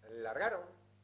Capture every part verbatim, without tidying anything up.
largaron.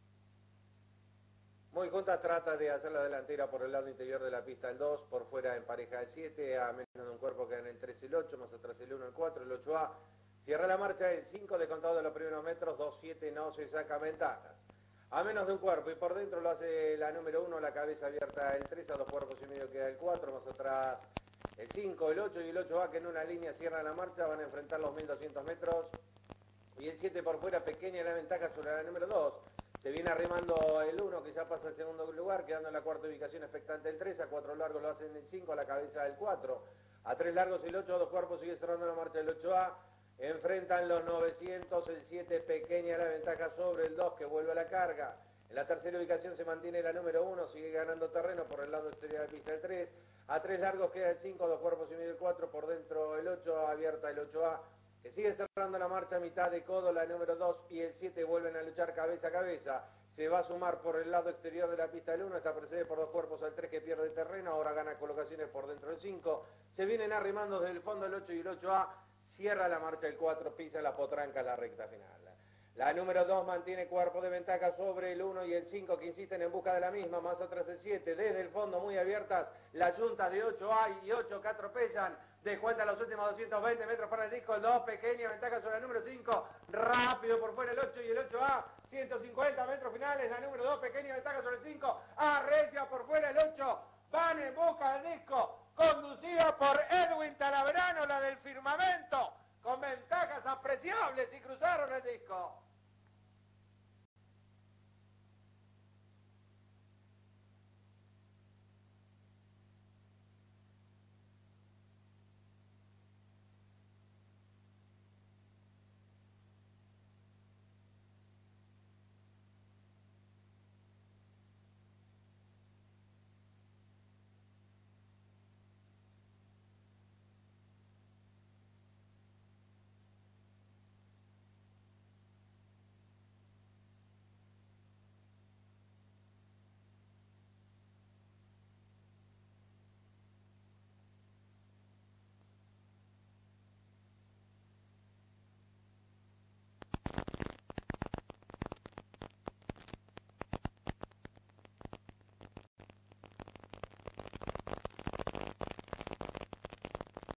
Muy juntas, trata de hacer la delantera por el lado interior de la pista el dos, por fuera en pareja el siete, a menos de un cuerpo quedan el tres y el ocho, más atrás el uno, el cuatro, el ocho A. Cierra la marcha el cinco, descontado de los primeros metros, dos siete, no se saca ventajas. A menos de un cuerpo y por dentro lo hace la número uno, la cabeza abierta el tres, a dos cuerpos y medio queda el cuatro, más atrás el cinco, el ocho y el ocho A, que en una línea cierran la marcha, van a enfrentar los mil doscientos metros. Y el siete por fuera, pequeña la ventaja sobre la número dos. Se viene arrimando el uno, que ya pasa al segundo lugar, quedando en la cuarta ubicación expectante el tres, a cuatro largos lo hacen el cinco, a la cabeza el cuatro, a tres largos el ocho, a dos cuerpos sigue cerrando la marcha el ocho A. Enfrentan los novecientos, el siete, pequeña la ventaja sobre el dos, que vuelve a la carga. En la tercera ubicación se mantiene la número uno, sigue ganando terreno por el lado exterior de la pista el tres. A tres largos queda el cinco, dos cuerpos y medio el cuatro, por dentro el ocho, abierta el ocho A, que sigue cerrando la marcha a mitad de codo la número dos y el siete vuelven a luchar cabeza a cabeza. Se va a sumar por el lado exterior de la pista el uno, está precede por dos cuerpos al tres, que pierde terreno, ahora gana colocaciones por dentro el cinco. Se vienen arrimando desde el fondo el ocho y el ocho A. Cierra la marcha el cuatro, pisa la potranca en la recta final. La número dos mantiene cuerpo de ventaja sobre el uno y el cinco, que insisten en busca de la misma, más atrás el siete, desde el fondo muy abiertas, las juntas de ocho A y ocho que atropellan, descuenta los últimos doscientos veinte metros para el disco, el dos, pequeña ventaja sobre el número cinco, rápido por fuera el ocho y el ocho A, ciento cincuenta metros finales, la número dos, pequeña ventaja sobre el cinco, arrecia por fuera el ocho, van en busca del disco, conducida por Edwin Talaverano, la del firmamento, con ventajas apreciables y cruzaron el disco.